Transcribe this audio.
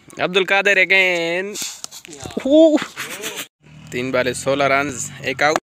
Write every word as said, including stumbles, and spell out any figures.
Abdul Qadir again. तीन बाले सोलह रन, एक आउट।